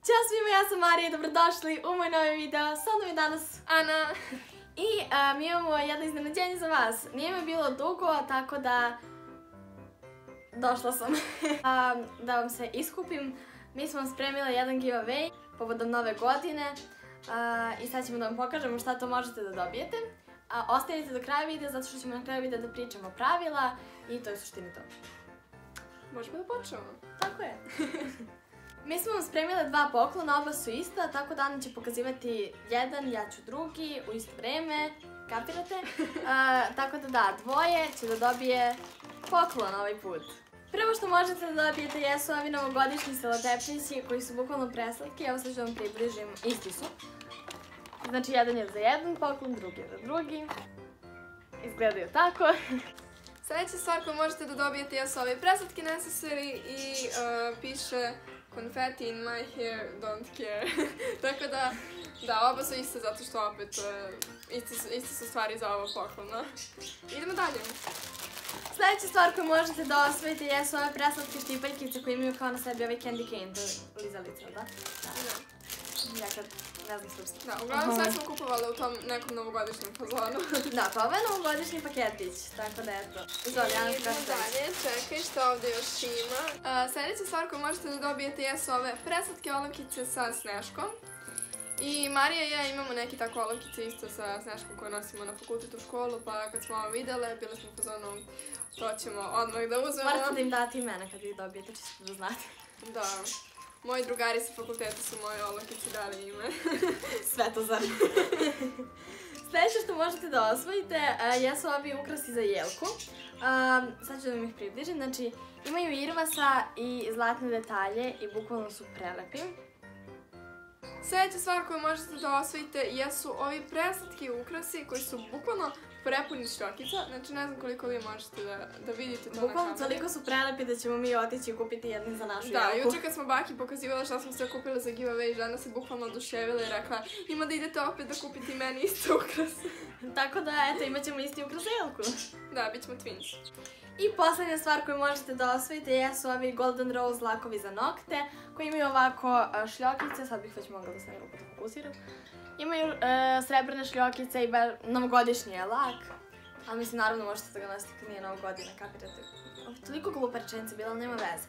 Ćao svima, ja sam Marija i dobrodošli u moj novi video. Sa mnom je danas Ana. I mi imamo jedno iznenađenje za vas. Nije me bilo dugo, tako da došla sam da vam se iskupim. Mi smo vam spremili jedan giveaway povodom nove godine i sad ćemo da vam pokažemo šta to možete da dobijete. Ostanite do kraja videa zato što ćemo na kraju videa da pričamo pravila i to je u suštini to. Možemo da počnemo. Tako je. Mi smo vam spremile dva poklona, oba su ista, tako da Ana će pokazivati jedan, ja ću drugi, u isto vreme, kapirate? Tako da dvoje će da dobije poklon ovaj put. Prvo što možete da dobijete jesu ovi novogodišnji selotepnici koji su bukvalno preslatki, evo sad ću vam približim, isti su. Znači jedan je za jedan poklon, drugi je za drugi. Izgledaju tako. Sljedeća stvar koju možete da dobijete jesu ove preslatke necessary i piše confetti in my hair, don't care. Tako da, oba su iste zato što opet iste su stvari za ovo poklona. Idemo dalje. Sljedeća stvar koju možete da osvojite jesu ove preslatke štipaljkice koje imaju kao na sebi ovaj candy cane, to je lizalica, da? Da. Ja kad ne znam srpski. Da, uglavnom sve smo kupovali u tom nekom novogodišnjem fazonu. Da, pa ovo je novogodišnji paketić, tako da eto. Izvoli, Ana, idemo dalje, čekaj što ovdje još ima. Sljedeća stvar koju možete da dobijete jesu ove preslatke olovkice sa Sneškom. I Marija i ja imamo neke tako olovkice isto sa Sneškom koje nosimo na fakultetu u školu, pa kad smo ovo videle, bili smo u fazonu, to ćemo odmah da uzmemo. Morate da im date imena kad ih dobijete, čisto da znate. Da. Moji drugari sa fakulteta su moje olovkice dali ime. Svetozar. Sljedeće što možete da osvojite jesu ovi ukrasi za Jelku. Sad ću da vam ih približim. Znači, imaju irvasa i zlatne detalje i bukvalno su prelepi. Sljedeća stvar koju možete da osvojite jesu ovi preslatki ukrasi koji su bukvalno prepuni šljokica. Znači, ne znam koliko vi možete da vidite to na kameru. Bukvalno toliko su prelepi da ćemo mi otići i kupiti jedni za našu Jelku. Da, juče kad smo baki pokazivala šta smo sve kupili za giveaway, žena se bukvalno oduševila i rekla ima da idete opet da kupite i meni isti ukras. Tako da, eto, imat ćemo isti ukras za Jelku. Da, bit ćemo twins. I posljednja stvar koju možete da osvojite jesu ovi Golden Rose lakovi za nokte koji imaju ovako šljokice, sad bih već mogla da stavim ruku da fokusiram. Imaju srebrne šljokice i novogodišnji je lak. Ali mislim, naravno možete da ga nositi kad nije Nova godina, kapirate. Toliko glupa rečenica bila, ali nema veze.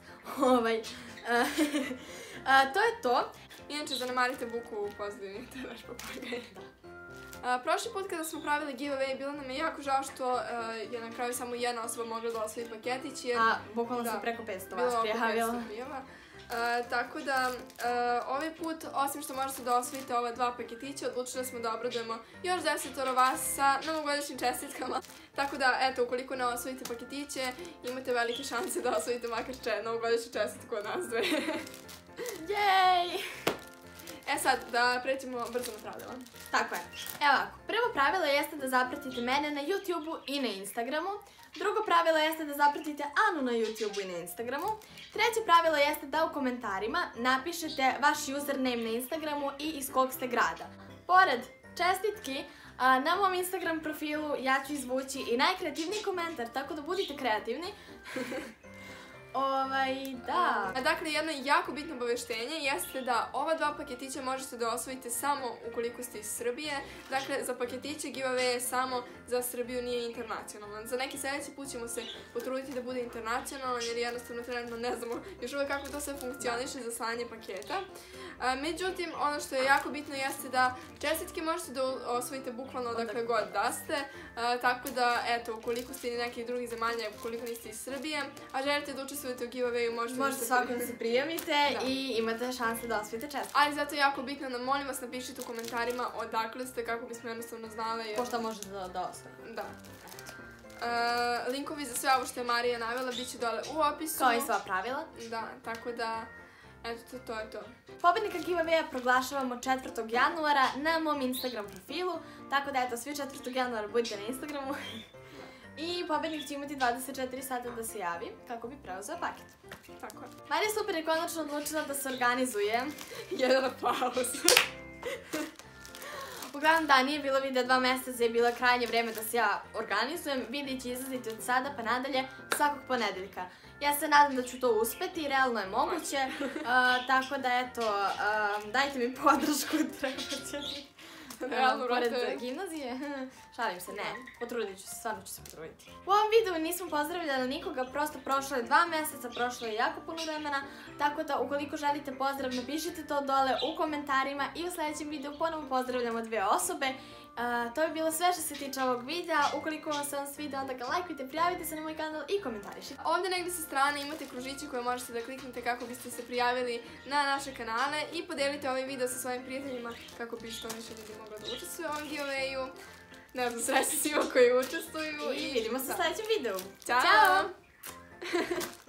To je to. Inače, zanemarite buku u pozadini, to je naš papagaj. Prošli put kada smo pravili giveaway, bilo nam je jako žao što je na kraju samo jedna osoba mogla da osvoji paketić. Bukvalno se preko 500 vas prijavila. Tako da, ovaj put, osim što možete da osvojite ova dva paketića, odlučili smo da obradujemo još 10 vas sa novogodišnjim čestitkama. Tako da, eto, ukoliko ne osvojite paketiće, imate velike šanse da osvojite makar novogodišnju čestitku od nas dve. Jej! E sad, da pređemo brzo na pravila. Tako je. Evo ovako, prvo pravilo jeste da zapratite mene na YouTube-u i na Instagramu. Drugo pravilo jeste da zapratite Anu na YouTube-u i na Instagramu. Treće pravilo jeste da u komentarima napišete vaš username na Instagramu i iz kog ste grada. Pored čestitki, na mom Instagram profilu ja ću izvući i najkreativniji komentar, tako da budite kreativni. Da. Dakle, jedno jako bitno obaveštenje jeste da ova dva paketića možete da osvojite samo ukoliko ste iz Srbije. Dakle, za paketiće giveaway je samo za Srbiju, nije internacionalan. Za neki sljedeći put ćemo se potruditi da bude internacionalan jer jednostavno trenutno ne znamo još uvijek kako to sve funkcioniše za slanje paketa. Međutim, ono što je jako bitno jeste da čestitke možete da osvojite bukvalno odakle god da ste. Tako da, eto, ukoliko ste iz nekih drugih zemalja, ukoliko niste iz Srbije, a želite da učestvujete u giveawayu, možete svako da se prijavite i imate šanse da osvojite čestitke. Ali zato je jako bitno da molim vas napišite u komentarima odakle ste kako bismo jednostavno znali. Pošto možete da osvojite. Da. Linkovi za sve ovo što je Marija navela bit će dole u opisu. Kao i sva pravila. Da, tako da, eto, to je to. Pobednika giveawaya proglašavamo 4. januara na mom Instagram profilu, tako da eto, svi 4. januara budite na Instagramu. I pobednik će imati 24 sata da se javi kako bi preuzeo paket. Tako je. Marija Super je konačno odlučila da se organizuje. Jedan aplauz. Uglavnom da, nije bilo videa 2 mjeseca, je bilo krajnje vreme da se ja organizujem. Videi će izlaziti od sada pa nadalje svakog ponedeljka. Ja se nadam da ću to uspeti, realno je moguće. Tako da eto, dajte mi podršku, treba će mi. Realno, Pored brate. gimnazije. Šalim se, ne. Potrudit ću se, stvarno ću se potruditi. U ovom videu nismo pozdravljali nikoga, prosto prošlo je 2 mjeseca, prošlo je jako puno vremena. Tako da ukoliko želite pozdrav, napišite to dole u komentarima i u sljedećem videu ponovo pozdravljamo 2 osobe. To je bilo sve što se tiče ovog videa. Ukoliko vam se on sviđa, onda ga lajkujte, prijavite se na moj kanal i komentarišite. Ovdje negdje sa strane imate kružiće koje možete da kliknete kako biste se prijavili na naše kanale i podelite ovaj video sa svojim prijateljima kako bi što više ljudi moglo da učestvuju u ovom giveawayu. Ne znam, srećno svima koji učestvuju I vidimo se u sljedećem videu. Ćao!